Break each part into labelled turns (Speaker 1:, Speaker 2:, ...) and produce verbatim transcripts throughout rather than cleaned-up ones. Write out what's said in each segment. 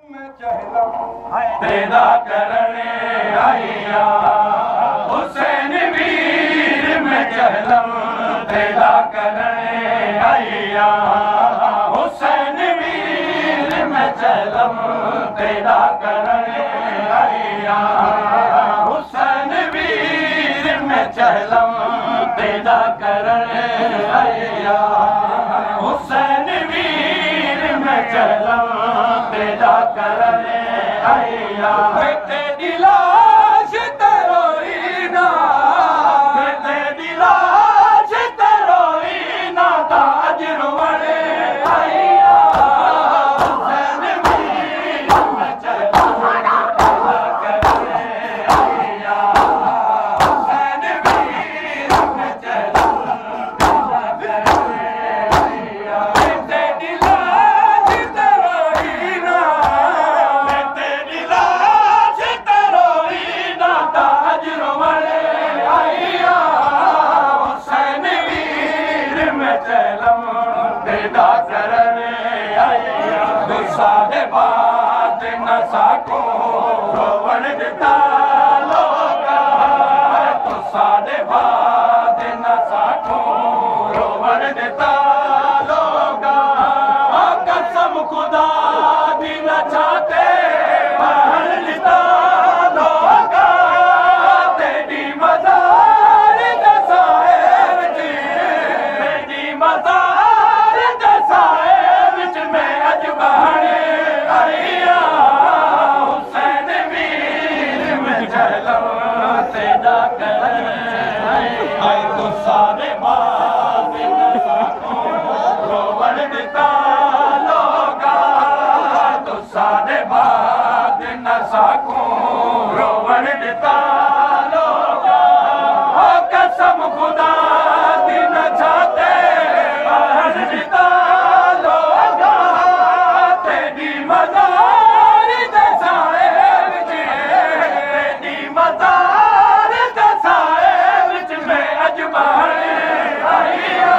Speaker 1: तेरा करने आया हुसैन वीर में चहलम तेरा करने आया हुसैन वीर में चहलम तेरा करने आया हुसैन वीर में चहलम तेरा करने आया हुसैन वीर में चहलम तेरा करने आया तेरी लाश तेरोई ना तेरी लाश तेरोई ना ताज रुवड़े आया हुसैन वीर में चहलम तेरा करने आया हुसैन वीर में चहलम तेरा करने आया तेरी लाश तेरोई ना तेरी लाश तेरोई ना ताज रुवड़े आया हुसैन वीर में चहलम तेरा करने आया साढ़े बात न साको रोवण दिता लोगा तो साढ़े बात न साको रोवण दिता लोगा कसम खुदा दी न चाहते महल दिता लोगा तेरी मज़ार दसाए विच तेरी मज़ार दसाए विच में अज बहने आया हुसैन वीर में चहलम तेरा करने आए तो सारे बात न साको रोवण दिता लोगा तो सारे बात न साको रोवण दिता लोगा कसम खुदा दी न चाहते महल दिता लोगा तेरी मज़ार दसाए विच तेरी मज़ार दसाए विच में अज बहने आया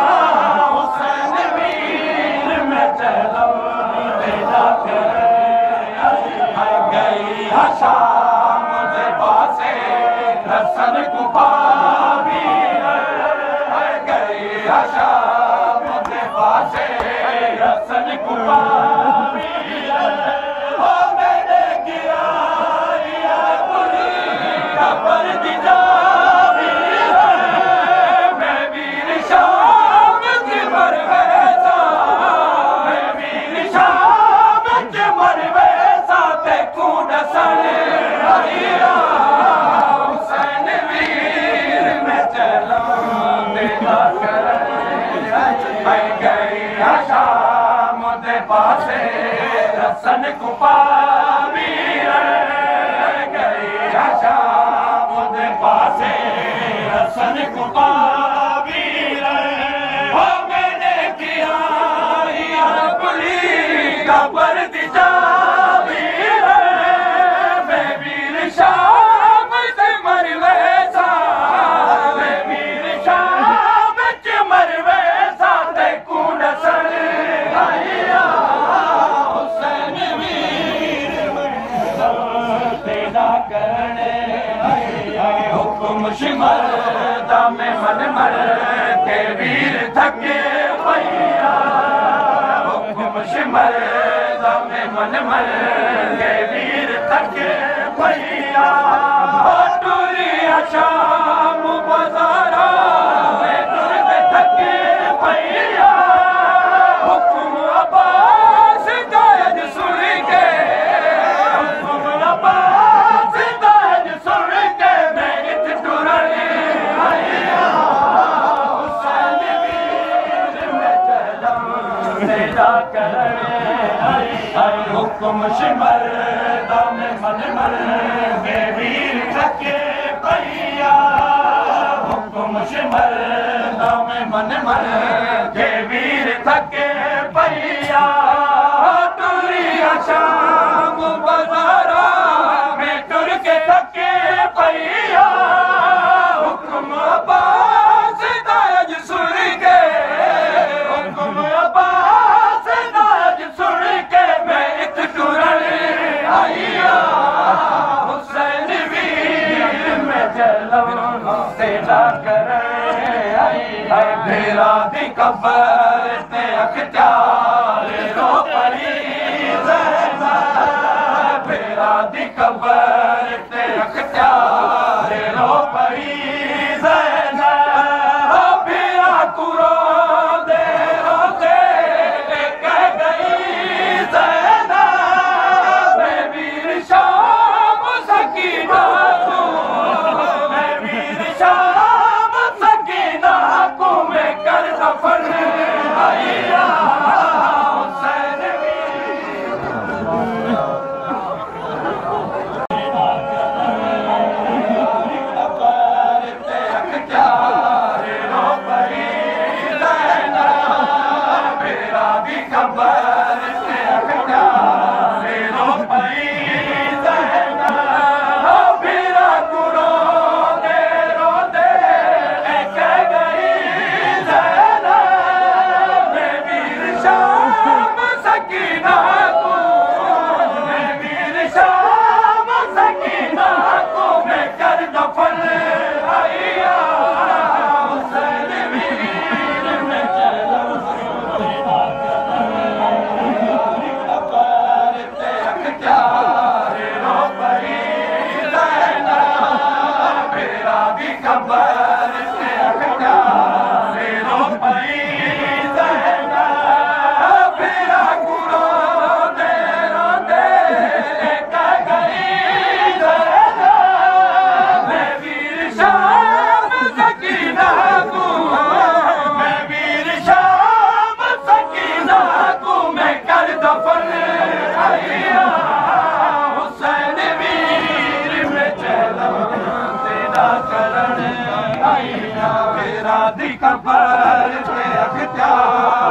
Speaker 1: हुसैन वीर में चहलम तेरा करने आया गई शाम दे पासे रसन कुपावी गई शाम दे पासे रसन कुपावी ओ मैंने गिरा बुरी कबर दी जावी मैं वीर शाम की मर वैसा मैं वीर शाम की मर वैसा ते कू दसन आया हुसैन वीर में चहलम तेरा करने आई गई शाम दे पासे रसन कुपावी गई शाम दे पासे रसन कुपावी ओ मैंने किया बुली कबर दी जावी मैं वीर शाम से मर वैसा मैं वीर शाम च मर वैसा ते कू दसन आया हुसैन वीर में तेरा करने आया हुक्म शिमर दामे मन मर के वीर थके भैया हुक्म शिमर दामे मन मर के वीर थके भैया टूरिया शाम बाजारा में टूर के थके भैया हुक्म अब्बास दायज सुन के हुक्म अब्बास दायज सुन के मैं इत टूरने आया हुसैन वीर में चहलम तेरा करने आया हुक्म शिमर दामे मन मर के वीर थके भैया हुक्म शिमर दामे मन मर के वीर थके भैया टूरिया शाम बाजारा में टुर के थके भैया हुक्म अब्बास दायज सुन के हुक्म अब्बास दायज सुन के मैं इत टूरने कबर ते अख्तियार रो पई ज़ैनब भेरा दी कबर ते अख्तियार रो पई ज़ैनब भेरा कुरो दे रो दे कह गई ज़ैनब मैं वीर शाम सकीना को मैं वीर शाम सकीना को मैं कर दफन आया हुसैन कबर ते अख्तियार रो पई ज़ैनब भेरा दी कबर ते अख्तियार रो पई ज़ैनब भेरा कुरो दे रो दे कह गई ज़ैनब मैं वीर शाम सकीना को मैं वीर शाम सकीना को मैं कर दफन आया हुसैन वीर मैं कबर ते अख्तियार रो पई ज़ैनब भेरा दी कबर ते अख्तियार रो पई ज़ैनब भेरा कुरो दे रो दे कह गई ज़ैनब मैं वीर शाम सकीना को मैं वीर शाम सकीना को मैं कर दफन आया हुसैन वीर में चलम तेरा करण आया भेरा दी कबर ते अख्तियार